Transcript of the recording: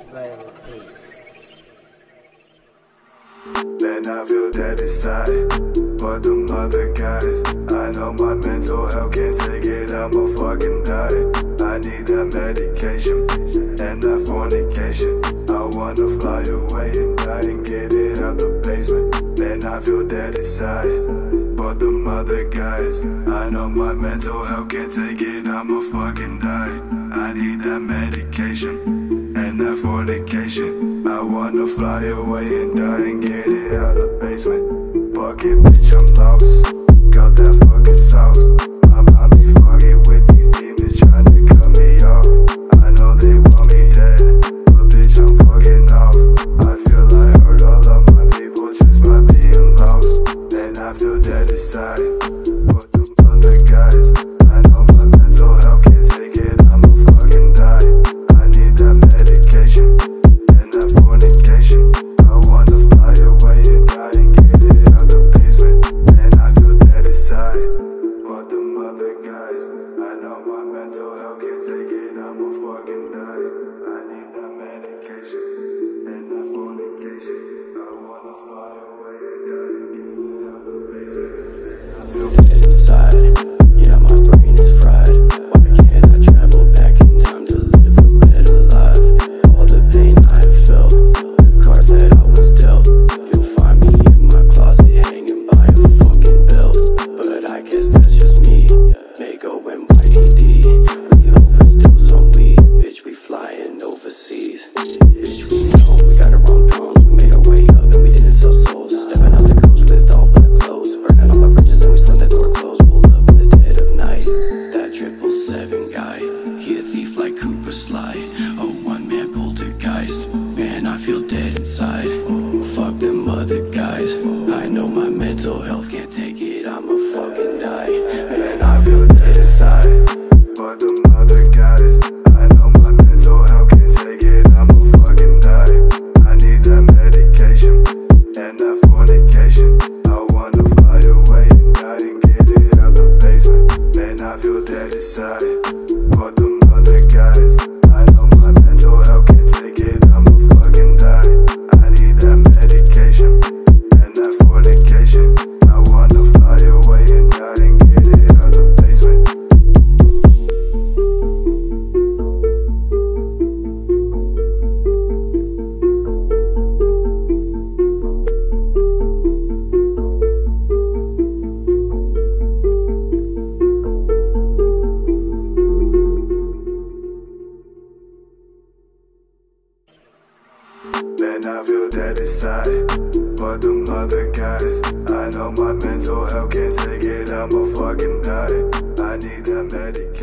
Xravial beats. Man, I feel dead inside, but them other guys, I know my mental health can't take it, I'ma fucking die. I need that medication, and that fornication. I wanna fly away and die and get it out the basement. Man, I feel dead inside, but them other guys, I know my mental health can't take it, I'ma fucking die. I need that medication, and that fornication. I wanna fly away and die and get it out the basement. Bucket, bitch, I'm lost, got that fucking sauce. I be fucking with these demons trying to cut me off. I know they want me dead, but bitch, I'm fucking off. I feel I hurt all of my people just by being lost. And I feel dead inside, but them other guys, I know my mental health can't take it, I'ma fucking die. I need that medication, and that fornication. I wanna fly away and die and get it out the basement. And I feel dead inside, but them other guys, I know my mental health can't take it, I'ma fucking die. I need that medication, and that fornication. I wanna fly away and die and get it out the basement. I feel dead inside, yeah, my brain is fried. Why can't I travel back in time to live a better life? All the pain I have felt, the cards that I was dealt. You'll find me in my closet hanging by a fucking belt. But I guess that's just me, Mego and YTD. We overdose on weed, bitch, we flying overseas. Bitch, we know we got our own drones. We made our way up and we didn't sell souls. Stepping up the coast with all black clothes, burning all our bridges and we slammed the door closed. Pulled up in the dead of night, that 777 guy, he a thief like Cooper Sly. A one-man poltergeist, man, I feel dead inside. Fuck them other guys, I know my mental health can't take it, I'ma fucking die. Man, I feel dead inside, but them other guys, I know my mental health can't take it, I'ma fucking die. I need that medication, and that fornication. I wanna fly away and die and get it out the basement. Man, I feel dead inside, but them other guys, I know my mental health can't take it, I'ma fucking die. I need that medication, and that fornication. I wanna fly away and die and get it out the basement. Man, I feel dead inside, but them other guys, I know my mental health can't take it, I'ma fucking die. I need that medication.